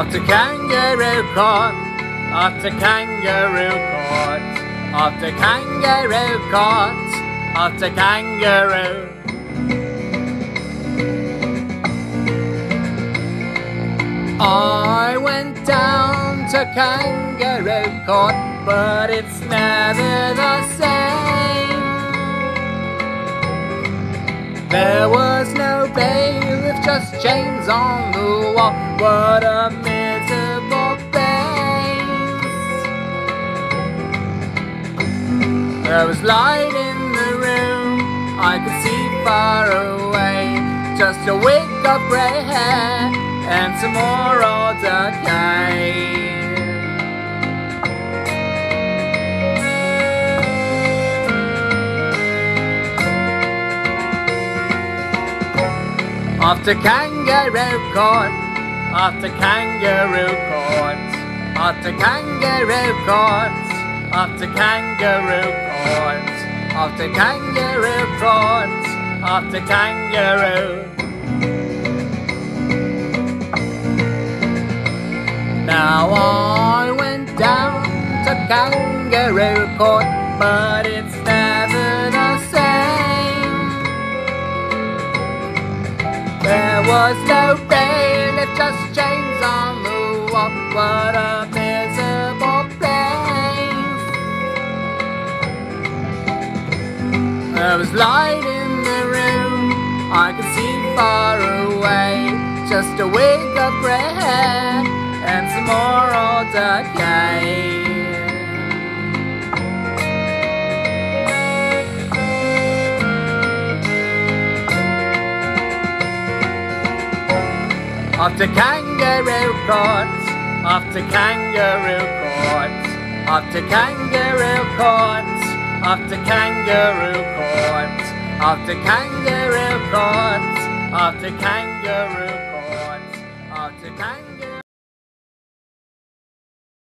Off to Kangaroo Court, off to Kangaroo Court, off to Kangaroo Court, off to Kangaroo. I went down to Kangaroo Court, but it's never the same. There was no bailiff, just chains on the wall. What a miserable place. There was light in the room, I could see far away. Just a wig of grey hair and some more old decay. Off to Kangaroo Court, off to Kangaroo Court, off to Kangaroo Court, off to Kangaroo Court, off to Kangaroo Court, off to Kangaroo. Now I went down to Kangaroo Court, but it's never the same. There was no bailiff, just chains on the wall. What a miserable place. There was light in the room, I could see far away. Just a wig of grey hair and some more old decay. Off to Kangaroo Court, off to Kangaroo Court, off to Kangaroo Court, off to Kangaroo Court, off to Kangaroo Court, off to Kangaroo Court, off to Kangaroo.